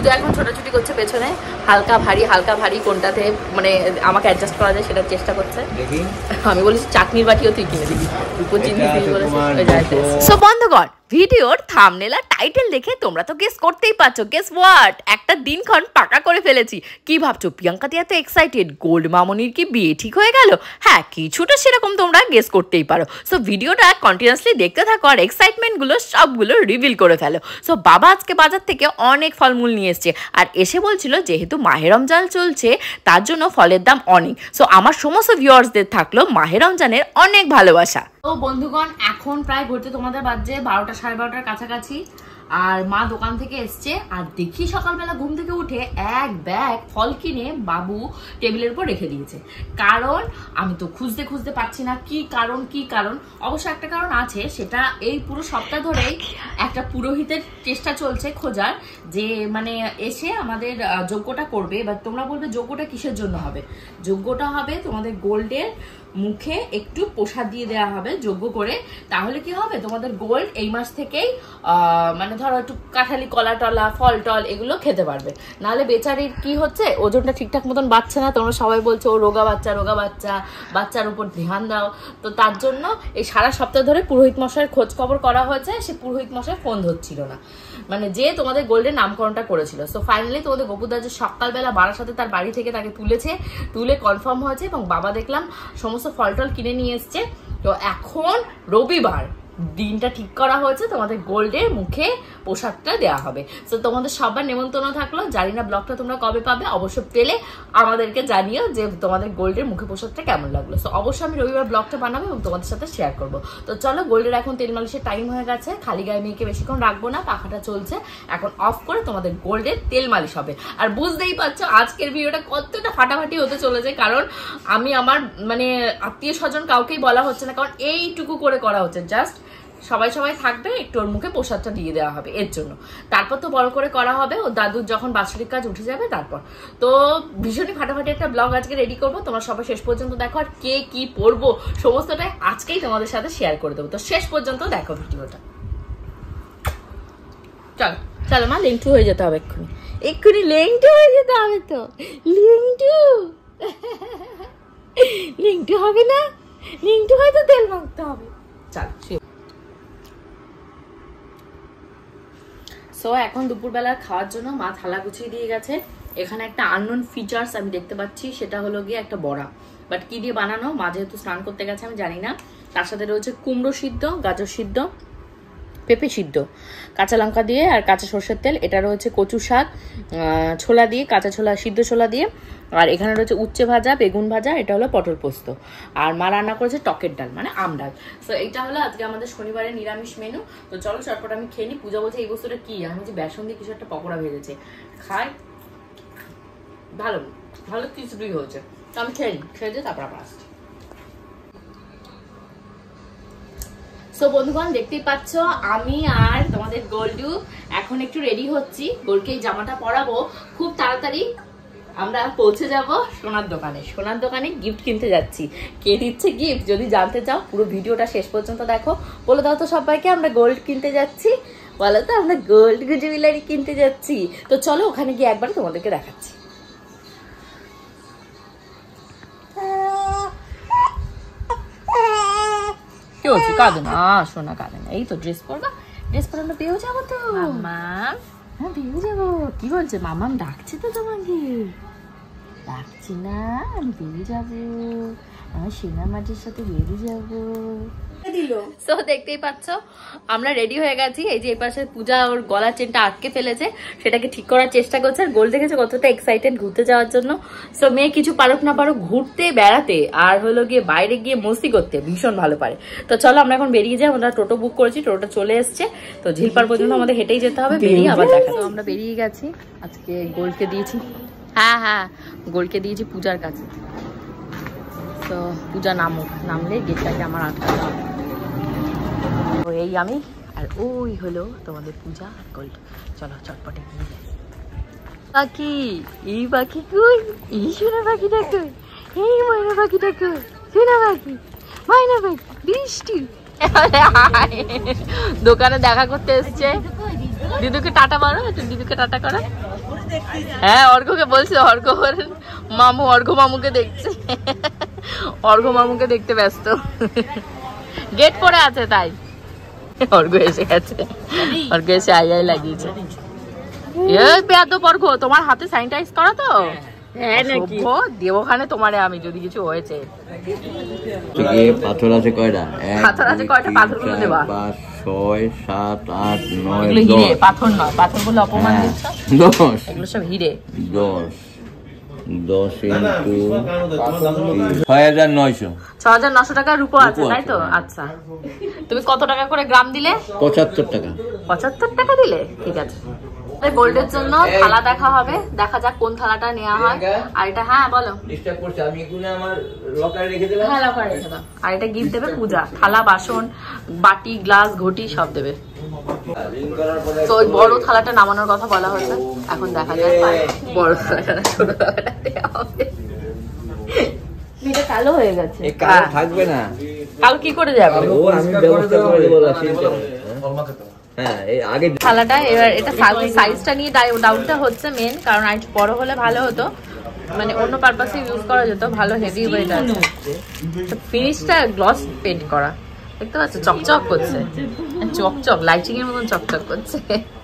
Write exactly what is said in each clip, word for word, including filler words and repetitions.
পূজা এখন ছোটাছুটি করছে পেছনে, হালকা ভারী হালকা ভারী কোনটাতে মানে আমাকে অ্যাডজাস্ট করা যায় সেটার চেষ্টা করছে। আমি বলেছি চাটনির বাটিও তুই কিনে দিবি, তুই চিনি তুই বলেছিস। সো বন্ধুগণ, ভিডিওর থাম্বনেল আর টাইটেল দেখে তোমরা তো গেস করতেই পারছো, গেস হোয়াট, একটা দিনক্ষণ পাকা করে ফেলেছি। কি ভাবছো প্রিয়াঙ্কা দি এত এক্সাইটেড, গোল্ড মামনির কি বিয়ে ঠিক হয়ে গেল? হ্যাঁ, কিছুটা সেরকম তোমরা গেস করতেই পারো। সো ভিডিওটা কন্টিনিউয়াসলি দেখতে থাকো আর এক্সাইটমেন্টগুলো সবগুলো রিভিল করে ফেলো। সো বাবা আজকে বাজার থেকে অনেক ফলমূল নিয়ে এসছে আর এসে বলছিল যেহেতু মাহে রমজান চলছে তার জন্য ফলের দাম অনেক। সো আমার সমস্ত ভিউয়ার্সদের থাকলো মাহে রমজানের অনেক ভালোবাসা। তো বন্ধুগণ, এখন প্রায় ঘুরতে তোমাদের বাজছে বারোটা সাড়ে বারোটার কাছাকাছি, আর মা দোকান থেকে এসছে আর দেখি সকালবেলা ঘুম থেকে উঠে এক ব্যাগ ফল কিনে বাবু টেবিলের উপর রেখে দিয়েছে। কারণ আমি তো খুঁজতে খুঁজতে পাচ্ছি না কি কারণ কি কারণ অবশ্য একটা কারণ আছে, সেটা এই পুরো সপ্তাহ ধরেই একটা পুরোহিতের চেষ্টা চলছে খোঁজার, যে মানে এসে আমাদের যজ্ঞটা করবে। এবার তোমরা বলবে যজ্ঞটা কিসের জন্য হবে? যজ্ঞটা হবে তোমাদের গোল্ডের মুখে একটু প্রসাদ দিয়ে দেওয়া হবে যজ্ঞ করে। তাহলে কি হবে, তোমাদের গোল্ড এই মাস থেকেই আহ মানে ধরো একটু কাঁঠালি কলা টলা ফল টল এগুলো খেতে পারবে। নাহলে বেচারির কি হচ্ছে, ওজনটা ঠিকঠাক মতন বাড়ছে না। তোমরা সবাই বলছো ও রোগা বাচ্চা রোগা বাচ্চা, বাচ্চার উপর ধ্যান দাও। তো তার জন্য এই সারা সপ্তাহ ধরে পুরোহিত মশাইয়ের খোঁজ খবর করা হয়েছে, সে পুরোহিত মশাই ফোন ধরছিল না, মানে যে তোমাদের গোল্ডের নামকরণটা করেছিল। সো ফাইনালি তোমাদের গোপুদা যে সকালবেলা বাড়ার সাথে তার বাড়ি থেকে তাকে তুলেছে, তুলে কনফার্ম হয়েছে এবং বাবা দেখলাম সমস্ত ফল টল কিনে নিয়ে এসছে। তো এখন রবিবার দিনটা ঠিক করা হয়েছে, তোমাদের গোল্ডের মুখে পোশাকটা দেওয়া হবে। তো তোমাদের সবার নেমন্তন্ন থাকলো। জানি না ব্লগটা তোমরা কবে পাবে, অবশ্য পেলে আমাদেরকে জানিও যে তোমাদের গোল্ডের মুখে পোশাকটা কেমন লাগলো। তো অবশ্যই আমি রবিবার ব্লগটা বানাবো এবং তোমাদের সাথে শেয়ার করবো। তো চলো, গোল্ডের এখন তেল মালিশের টাইম হয়ে গেছে, খালি গায়ে মেয়েকে বেশিক্ষণ রাখবো না, পাখাটা চলছে, এখন অফ করে তোমাদের গোল্ডের তেল মালিশ হবে। আর বুঝতেই পারছো আজকের ভিডিওটা কতটা ফাটাফাটি হতে চলেছে, কারণ আমি আমার মানে আত্মীয় স্বজন কাউকেই বলা হচ্ছে না, কারণ এইটুকু করে করা হচ্ছে, জাস্ট সবাই সবাই থাকবে, একটু ওর মুখে প্রসাদটা দিয়ে দেওয়া হবে এর জন্য। তারপর তো বড় করে করা হবে, ও দাদুর যখন বাৎসরিক কাজ উঠে যাবে তারপর। তো ভীষণই ফাটাফাটি একটা ব্লগ আজকে রেডি করবো, তোমরা সবাই শেষ পর্যন্ত দেখো। আর কে কি পরবো সমস্তটাই আজকেই তোমাদের সাথে শেয়ার করে দেবো। তো শেষ পর্যন্ত দেখো ভিডিওটা। চলো চলো মা, লেংটু হয়ে যেতে হবে এক্ষুনি, এক্ষুনি লেংটু হয়ে যেতে হবে। তো লেংটু লেংটু হবে না, লেংটু হয়তো তেল মাখতে হবে। চলো। সো এখন দুপুরবেলা খাওয়ার জন্য মা থালা গুছিয়ে দিয়ে গেছে। এখানে একটা আননোন ফিচার্স আমি দেখতে পাচ্ছি, সেটা হলো গিয়ে একটা বড়া, বাট কি দিয়ে বানানো মা যেহেতু স্নান করতে গেছে আমি জানি না। তার সাথে রয়েছে কুমড়ো সিদ্ধ, গাজর সিদ্ধ, পেঁপে সিদ্ধ, কাঁচা লঙ্কা দিয়ে আর কাঁচা সর্ষের তেল। এটা রয়েছে কচু শাক ছোলা দিয়ে, কাঁচা ছোলা সিদ্ধ ছোলা দিয়ে। আর এখানে রয়েছে উচ্ছে ভাজা, বেগুন ভাজা, এটা হলো পটল পোস্ত। আর মা রান্না করেছে টকের ডাল, মানে আম ডাল। সো এইটা হলো আজকে আমাদের শনিবারের নিরামিষ মেনু। তো চলো চটপট আমি খেয়ে নিই। পূজা বলছে এই বস্তুটা কি, আমি যে বেসন দিয়ে কিছু একটা পকোড়া ভেজেছে, খাই ভালো ভালো কিছুই হয়েছে। তো আমি খেয়ে নিই, খেয়ে দিয়ে তারপর আবার আসছি। সো বন্ধুগণ, দেখতেই পাচ্ছ আমি আর তোমাদের গোল্ডু এখন একটু রেডি হচ্ছি। গোল্ডকে এই জামাটা পরাবো, খুব তাড়াতাড়ি আমরা পৌঁছে যাব সোনার দোকানে। সোনার দোকানে গিফট কিনতে যাচ্ছি। কে দিচ্ছে গিফট যদি জানতে চাও পুরো ভিডিওটা শেষ পর্যন্ত দেখো। বলে দাও তো সবাইকে আমরা গোল্ড কিনতে যাচ্ছি, বলো তো আমরা গোল্ড জুয়েলারি কিনতে যাচ্ছি। তো চলো ওখানে গিয়ে একবার তোমাদেরকে দেখাচ্ছি। কি হচ্ছে, কাঁদে না সোনা, কাঁদে না। এই তো ড্রেস পরবা, ড্রেস পরে আমরা বিয়েও যাবো। তো মামাম, হ্যাঁ বিয়েও যাবো। কি বলছে মামাম, ডাকছে তো তোমাকে? ডাকছি না, আমি বিয়ে যাবো, আমার সোনা মাটির সাথে বেরিয়ে যাবো। সো দেখতেই পাচ্ছ আমরা রেডি হয়ে গেছি। এই যে এই পাশে পূজা ওর গলার চেনটা আটকে ফেলেছে, সেটাকে ঠিক করার চেষ্টা করছে। আর গোল্ড দেখেছে কতটা এক্সাইটেড ঘুরতে যাওয়ার জন্য। সো মেয়ে কিছু পারুক না পারুক ঘুরতে বেড়াতে আর হলো গিয়ে বাইরে গিয়ে মস্তি করতে ভীষণ ভালো পারে। তো চলো আমরা এখন বেরিয়ে যাই। আমরা টোটো বুক করেছি, টোটোটা চলে এসছে। তো ঝিলপার পর্যন্ত আমাদের হেঁটেই যেতে হবে, বেরিয়ে আবার দেখা। তো আমরা বেরিয়ে গেছি। আজকে গোল্ডকে দিয়েছি, হ্যাঁ হ্যাঁ গোল্ডকে দিয়েছি পূজার কাছে। তো পূজা নামুক, নামলে গেটটাকে আমার আটকাতে হবে। এই আমি আর ওই হলো তোমাদের পূজা আর গোল্ড। চলো চটপটে গিয়ে যাই। পাখি, এই পাখি কই? এই সোনা পাখিটা কই? এই ময়না পাখিটা কই? সোনা পাখি, ময়না পাখি, বৃষ্টি। দোকানে দেখা করতে এসছে। দিদুকে টাটা মারো, একটু দিদুকে টাটা করো। হ্যাঁ অর্ঘকে বলছি, অর্ঘ মামু, অর্ঘ মামুকে দেখছে, অর্ঘ মামুকে দেখতে ব্যস্ত, গেট পরে আছে তাই। অর্ঘ এসে গেছে, অর্ঘ এসে আই আই লাগিয়েছে। অর্ঘ তোমার হাতে স্যানিটাইজ করা তো? দেবখানে তোমারে আমি যদি কিছু হয়েছে। পাথর আছে কয়টা? পাথর আছে কয়টা? পাথরগুলো দেবা। পাঁচ ছয় সাত আট নয় হিরে, পাথর নয়, পাথরগুলো অপমান দিচ্ছ। দশ, এগুলো সব হিরে। দশ দশ ইন্টু ছয় হাজার নয়শো, ছয় হাজার নশো টাকার রূপো আছে তাই তো? আচ্ছা, তুমি কত টাকা করে গ্রাম দিলে? পঁচাত্তর টাকা। পঁচাত্তর টাকা দিলে, ঠিক আছে। গোল্ডের জন্য থালা দেখা হবে, দেখা যাক কোন থালাটা নেওয়া হয়। আর এটা, হ্যাঁ বলো। হ্যাঁ লকারে রেখে দাও। আর এটা গিফট দেবে পূজা, থালা বাসন বাটি গ্লাস ঘটি সব দেবে। তো ওই বড় থালাটা নামানোর কথা বলা হয়েছে, এখন দেখা যায় বড় থালাটা ছোট থালাটা দেওয়া হবে। এটা কালো হয়ে গেছে, কালো থাকবে না। কালো কি করে যাবে? থালাটা এবার এটা সাইজটা নিয়ে ডাউটটা হচ্ছে মেন, কারণ আর বড় হলে ভালো হতো, মানে অন্য পারপাসে ইউজ করা যেত, ভালো হেভি ওয়েট আছে। ফিনিশটা গ্লস পেন্ট করা, দেখতে পাচ্ছ চকচক করছে, চকচক লাইটিং এর মতন চকচক করছে।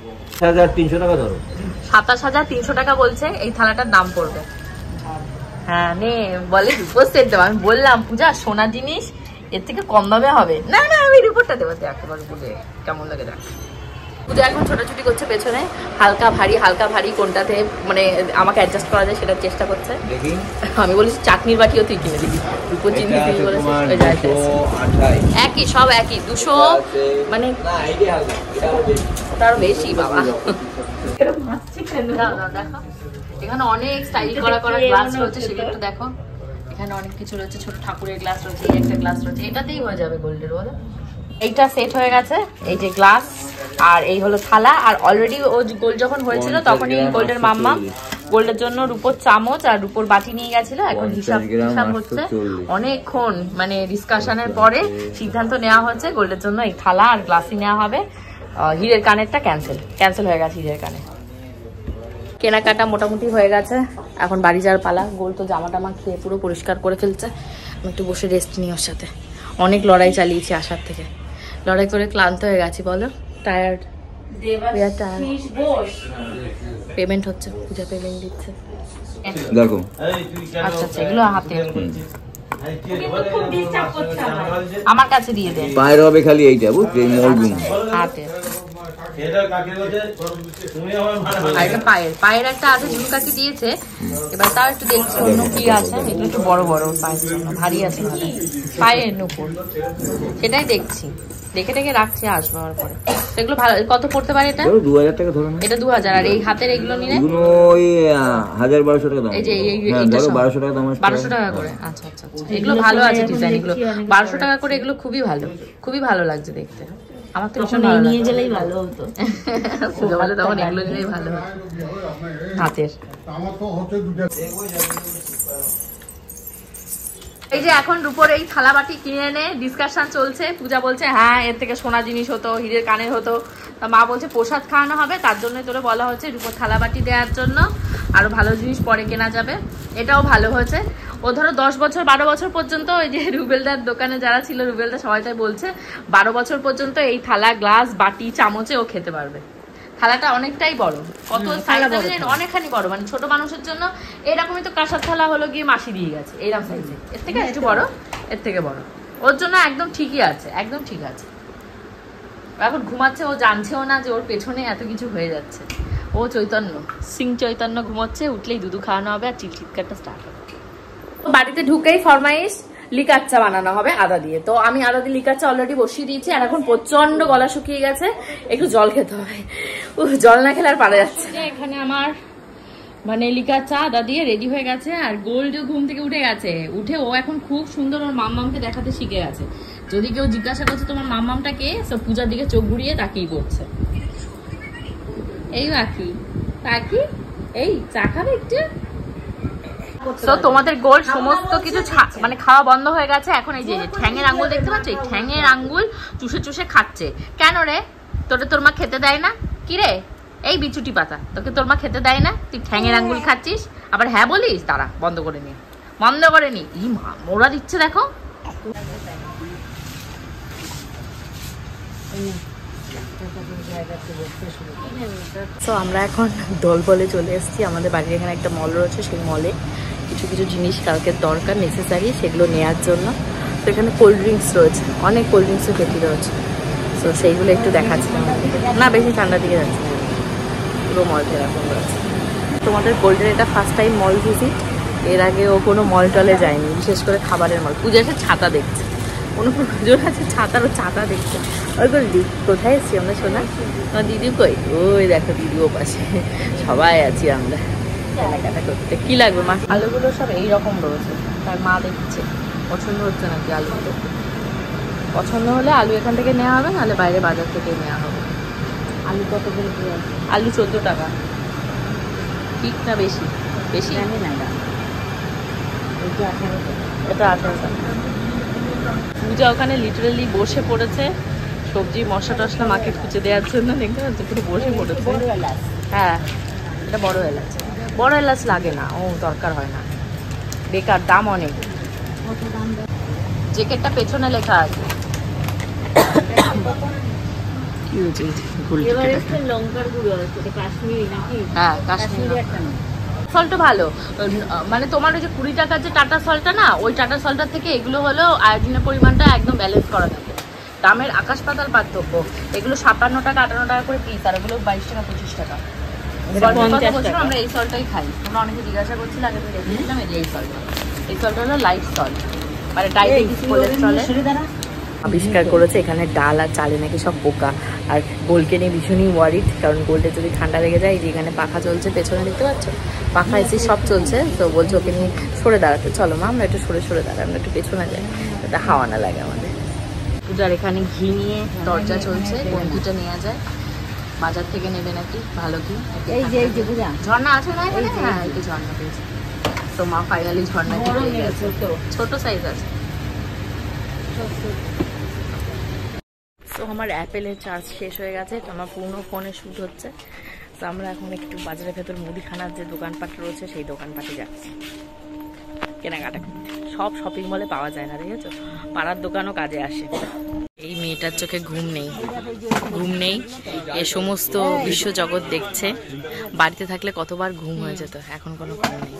সাতাশ হাজার তিনশো টাকা বলছে এই থালাটার দাম পড়বে। হ্যাঁ নে বলে রূপোর সেট দেবো, আমি বললাম পূজা সোনা জিনিস এর থেকে কম দামে হবে না। না আমি রিপোর্টটা দেবো, একেবারে বুঝে কেমন লাগে দেখ। পূজা এখন ছোটাছুটি করছে পেছনে, হালকা ভারী হালকা ভারী কোনটাতে মানে আমাকে অ্যাডজাস্ট করা যায় সেটার চেষ্টা করছে। আমি বলেছি চাটনির বাটিও তুই কিনে দিবি, রূপোর জিনিস তুই বলেছিস একই, সব একই, দুশো মানে তার বেশি বাবা। দেখো এখানে অনেক স্টাইল করা করা গ্লাস রয়েছে, সেগুলো একটু দেখো। এখানে অনেক কিছু রয়েছে, ছোট ঠাকুরের গ্লাস রয়েছে, এই একটা গ্লাস রয়েছে, এটাতেই হয়ে যাবে গোল্ডের, বলো। এইটা সেট হয়ে গেছে, এই যে গ্লাস আর এই হলো থালা। আর অলরেডি ও গোল্ড যখন হয়েছিল তখনই গোল্ডের মাম্মা গোল্ডের জন্য রূপোর চামচ আর রূপোর বাটি নিয়ে গেছিল। এখন হিসাব হিসাব হচ্ছে, অনেকক্ষণ মানে ডিসকাশনের পরে সিদ্ধান্ত নেওয়া হচ্ছে গোল্ডের জন্য এই থালা আর গ্লাসই নেওয়া হবে। হীরের কানেরটা ক্যান্সেল ক্যান্সেল হয়ে গেছে, হীরের কানের কেনাকাটা মোটামুটি হয়ে গেছে। এখন বাড়ি যাওয়ার পালা। গোল তো জামা টামা খেয়ে পুরো পরিষ্কার করে ফেলছে, আমি একটু বসে রেস্ট নিই ওর সাথে। অনেক লড়াই চালিয়েছি আসার থেকে, লড়াই করে ক্লান্ত হয়ে গেছি বলো, টায়ার্ড। পেমেন্ট হচ্ছে, পূজা পেমেন্ট দিচ্ছে। দেখো আচ্ছা আচ্ছা, এগুলো হাতে আমার কাছে দিয়ে দেন। পায়ের হবে খালি এইটা, বুঝলি, হাতে। পায়ের পায়ের একটা আছে ঝুমকাকি দিয়েছে, এবার তাও একটু দেখছি অন্য কি আছে। এগুলো একটু বড় বড় পায়ের জন্য, ভারী আছে পায়ের নুপুর, সেটাই দেখছি, দেখে দেখে রাখছি আসবো পরে। এগুলো ভালো, কত পড়তে পারে এটা? দু হাজার টাকা ধরো। এটা দু হাজার। আর এই হাতের এগুলো নিলে ওই হাজার বারোশো টাকা দাম। এই যে বারোশো টাকা দাম, বারোশো টাকা করে। আচ্ছা আচ্ছা, এগুলো ভালো আছে ডিজাইন, এগুলো বারোশো টাকা করে, এগুলো খুবই ভালো, খুবই ভালো লাগছে দেখতে। আমার তো ভীষণ ভালো নিয়ে গেলেই ভালো হতো, পুজো বলে তখন এগুলো নিলেই ভালো হতো হাতের। এই যে এখন রূপোর এই থালা বাটি কিনে এনে ডিসকাশন চলছে। পূজা বলছে হ্যাঁ এর থেকে সোনা জিনিস হতো, হীরের কানের হতো। তা মা বলছে প্রসাদ খাওয়ানো হবে, তার জন্যই তোরে বলা হচ্ছে রূপোর থালা বাটি দেওয়ার জন্য, আরো ভালো জিনিস পরে কেনা যাবে। এটাও ভালো হয়েছে। ও ধরো দশ বছর বারো বছর পর্যন্ত, ওই যে রুবেলদার দোকানে যারা ছিল, রুবেলদা সবাইটাই বলছে বারো বছর পর্যন্ত এই থালা গ্লাস বাটি চামচে ও খেতে পারবে। থালাটা অনেকটাই বড়, কত অনেকখানি বড়, মানে ছোট মানুষের জন্য। এরকমই তো কাঁসার থালা হলো গিয়ে মাসি দিয়ে গেছে, এইরকম সাইজে, এর থেকে একটু বড়, এর থেকে বড়। ওর জন্য একদম ঠিকই আছে, একদম ঠিক আছে। এখন ঘুমাচ্ছে, ও জানছেও না যে ওর পেছনে এত কিছু হয়ে যাচ্ছে। ও চৈতন্য, সিং চৈতন্য ঘুমাচ্ছে, উঠলেই দুধু খাওয়ানো হবে আর চিৎকারটা স্টার্ট হবে। বাড়িতে ঢুকেই ফরমাইশ লিকার চা বানানো হবে আদা দিয়ে। তো আমি আদা দিয়ে লিকার চা অলরেডি বসিয়ে দিয়েছি। আর এখন প্রচন্ড গলা শুকিয়ে গেছে, একটু জল খেতে হবে। জল না খেলে আর পারা যাচ্ছে। এখানে আমার মানে লিকার চা আদা দিয়ে রেডি হয়ে গেছে। আর গোল্ড ঘুম থেকে উঠে গেছে, উঠে ও এখন খুব সুন্দর ওর মাম্মামকে দেখাতে শিখে গেছে। যদি কেউ জিজ্ঞাসা করছে তোমার মাম্মামটা কে, সব পূজার দিকে চোখ ঘুরিয়ে তাকিয়ে করছে। এই বাকি বাকি এই চা খাবে একটু। তো তোমাদের গোল সমস্ত কিছু মানে খাওয়া বন্ধ হয়ে গেছে। এখন এই যে ঠ্যাঙের আঙ্গুল দেখতে পাচ্ছ, এই ঠ্যাঙের আঙ্গুল চুষে চুষে খাচ্ছে। কেন রে, তোরে তোর মা খেতে দেয় না? কি রে এই বিচুটি পাতা তোকে তোর মা খেতে দেয় না, তুই ঠ্যাঙের আঙ্গুল খাচ্ছিস আবার হ্যাঁ বলিস। দাঁড়া বন্ধ করে নি, বন্ধ করে নি। ই মা মোড়া দিচ্ছে দেখো। তো আমরা এখন দল বলে চলে এসেছি। আমাদের বাড়ির এখানে একটা মল রয়েছে, সেই মলে কিছু কিছু জিনিস কালকে দরকার নেসেসারি সেগুলো নেওয়ার জন্য। তো এখানে কোল্ড ড্রিঙ্কস রয়েছে, অনেক কোল্ড ড্রিঙ্কসও পেটি রয়েছে। তো সেইগুলো একটু দেখাচ্ছিলাম না, বেশি ঠান্ডা দিকে যাচ্ছে না, পুরো মল এরকম রয়েছে। তোমাদের গোল্ডের এটা ফার্স্ট টাইম মল ভিজিট, এর আগে ও কোনো মল টলে যায়নি, বিশেষ করে খাবারের মল। পূজা এসে ছাতা দেখছে, কোনো পুজোর আছে ছাতারও ছাতা দেখছে। ওই করে দিদি কোথায় এসছি আমরা শোনা, আমার দিদি কই, ওই দেখো দিদিও পাশে, সবাই আছি আমরা কেনাকাটা করতে। কি লাগবে মা? আলুগুলো সব এইরকম রয়েছে, তার মা দেখছে পছন্দ হচ্ছে নাকি আলুগুলো। পছন্দ হলে আলু এখান থেকে নেওয়া হবে, নাহলে বাইরে বাজার থেকে নেওয়া হবে। আলু কত করে? আলু চোদ্দো টাকা। ঠিক না বেশি? বেশি জানি না, এটা আঠারো টাকা। পূজা ওখানে লিটারালি বসে পড়েছে সবজি মশলা টশলা মাকে খুঁজে দেওয়ার জন্য, দেখতে পাচ্ছ পুরো বসে পড়েছে। হ্যাঁ এটা বড় এলাচ, বড় এলাচ লাগে না, ও দরকার হয় না, বেকার, দাম অনেক। জ্যাকেটটা পেছনে লেখা আছে। হ্যাঁ কাশ্মীরি সল্টটা ভালো, মানে তোমার ওই যে কুড়ি টাকার যে টাটা সল্টটা না, ওই টাটা সল্টটার থেকে এগুলো হলো আয়োডিনের পরিমাণটা একদম ব্যালেন্স করা থাকে। দামের আকাশ পাতাল পার্থক্য। এগুলো সাতান্ন টাকা আটান্ন টাকা করে পিস, আর এগুলো বাইশ টাকা পঁচিশ টাকা। আমরা এই সল্টটাই খাই। তোমরা অনেকে জিজ্ঞাসা করছিল, আগে তো রেখেছিলাম এই যে এই সল্টটা। এই সল্টটা হলো লাইট সল্ট, মানে ডায়াবেটিস কোলেস্ট্রলে আবিষ্কার করেছে। এখানে ডাল আর চালে নাকি সব পোকা, আর গোলকে নিয়ে ভীষণই ওয়ারিড, কারণ গোল্ডে যদি ঠান্ডা লেগে যায়, যে এখানে পাখা চলছে পেছনে দেখতে পাচ্ছ, পাখা এসে সব চলছে। তো বলছে ওকে নিয়ে সরে দাঁড়াতে, চলো মা আমরা একটু সরে সরে দাঁড়াই, আমরা একটু পেছনে যাই, এটা হাওয়া না লাগে আমাদের। পূজার এখানে ঘি নিয়ে দরজা চলছে, কোন ঘিটা নেওয়া যায়, বাজার থেকে নেবে নাকি ভালো ঘি। এই যে এই যে পূজা ঝর্ণা আছে না এখানে? হ্যাঁ এই ঝর্ণা পেয়েছে। তো মা ফাইনালি ঝর্ণা ঘি পেয়ে গেছে, ছোট সাইজ আছে। তো আমার অ্যাপেলের চার্জ শেষ হয়ে গেছে, তো আমার পুরনো ফোনে শ্যুট হচ্ছে। তো আমরা এখন একটু বাজারের ভেতর মুদিখানার যে দোকানপাট রয়েছে সেই দোকানপাটে যাচ্ছি কেনাকাটা করতে। সব শপিং মলে পাওয়া যায় না, দেখেছো, পাড়ার দোকানও কাজে আসে। এই মেয়েটার চোখে ঘুম নেই, ঘুম নেই, এ সমস্ত বিশ্বজগৎ দেখছে। বাড়িতে থাকলে কতবার ঘুম হয়ে যেত, এখন কোনো ঘুম নেই।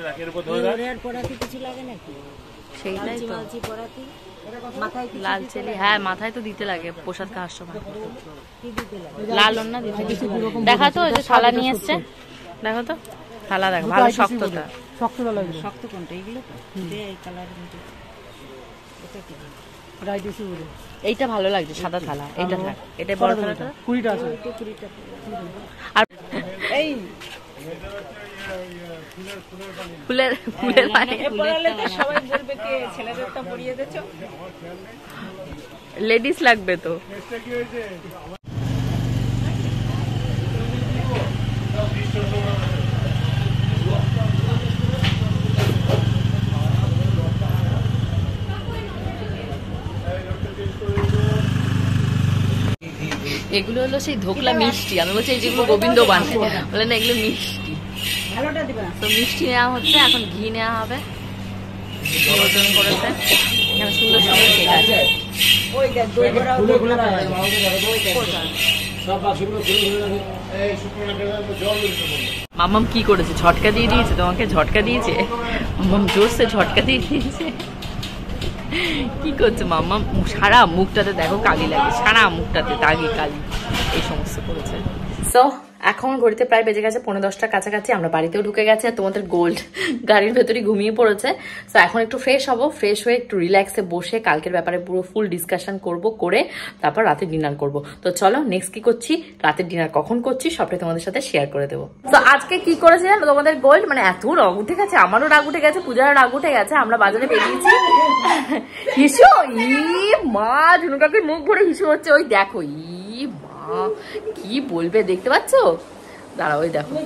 সেইটাই তো, লাল চেলি, হ্যাঁ মাথায় তো দিতে লাগে প্রসাদ খাওয়ার সময়, লাল ওন্না দিতে। দেখা তো ওই যে থালা নিয়ে এসছে, দেখো তো থালা, দেখো ভালো শক্তটা, শক্তটা লাগবে। শক্ত কোনটা? এইগুলো এই কালার, এইটা ভালো লাগছে সাদা থালা, এইটা থাক, এটা বড় থালাটা কুড়িটা আছে। আর এই ফুলের ফুলের মানে সবাই বলবে কে ছেলেদেরটা পরিয়ে দেছো, লেডিস লাগবে তো। এগুলো হলো সেই ধোকলা মিষ্টি, আমি বলছি এই যেগুলো গোবিন্দ বানায়, বলে না এগুলো মিষ্টি। তো মিষ্টি নেওয়া হচ্ছে, এখন ঘি নেওয়া হবে, ওজন করেছে। এখানে সুন্দর সুন্দর কেক আছে। মাম্মাম কি করেছে, ঝটকা দিয়ে দিয়েছে তোমাকে, ঝটকা দিয়েছে মাম্মাম, জোরসে ঝটকা দিয়ে দিয়েছে। কি করছে মাম্মা? সারা মুখটাতে দেখো কালি লাগে, সারা মুখটাতে দাগি কালি, এই সমস্ত করেছে। সো এখন ঘড়িতে প্রায় বেজে গেছে পনেরো দশটার কাছাকাছি, আমরা বাড়িতেও ঢুকে গেছে, আর তোমাদের গোল্ড গাড়ির ভেতরেই ঘুমিয়ে পড়েছে। সো এখন একটু ফ্রেশ হবো, ফ্রেশ হয়ে একটু রিল্যাক্সে বসে কালকের ব্যাপারে পুরো ফুল ডিসকাশন করব, করে তারপর রাতে ডিনার করব। তো চলো নেক্সট কি করছি, রাতের ডিনার কখন করছি সবটাই তোমাদের সাথে শেয়ার করে দেবো। তো আজকে কি করেছে জানো তোমাদের গোল্ড, মানে এত রাগ উঠে গেছে, আমারও রাগ উঠে গেছে, পূজারও রাগ উঠে গেছে। আমরা বাজারে বেরিয়েছি, হিসু ই মা, ঝুনুকাকে মুখ ভরে হিসু হচ্ছে, ওই দেখো ই মা কি বলবে, দেখতে পাচ্ছ, দাঁড়াও ওই দেখো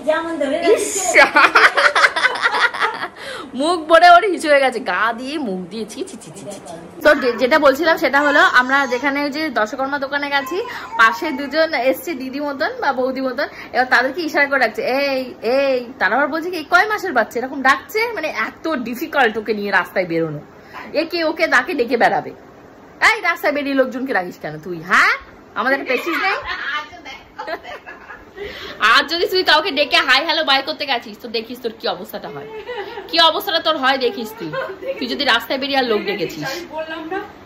মুখ ভরে ওর হিসু হয়ে গেছে, গা দিয়ে মুখ দিয়েছি, ছি ছি ছি ছি। তো যেটা বলছিলাম সেটা হলো আমরা যেখানে যে দশকর্মা দোকানে গেছি, পাশে দুজন এসছে দিদি মতন বা বৌদি মতন, এবার তাদেরকে ইশারা করে ডাকছে এই এই, তারা আবার বলছে কি কয় মাসের বাচ্চা, এরকম ডাকছে, মানে এত ডিফিকাল্ট ওকে নিয়ে রাস্তায় বেরোনো। একে ওকে তাকে ডেকে বেড়াবে, এই রাস্তায় বেরিয়ে লোকজনকে রাখিস কেন তুই, হ্যাঁ আমাদের পেছিস নেই। আর যদি তুই কাউকে ডেকে হাই হ্যালো বাই করতে গেছিস তো দেখিস তোর কি অবস্থাটা হয়, কি অবস্থাটা তোর হয় দেখিস তুই, তুই যদি রাস্তায় বেরিয়ে আর লোক ডেকেছিস।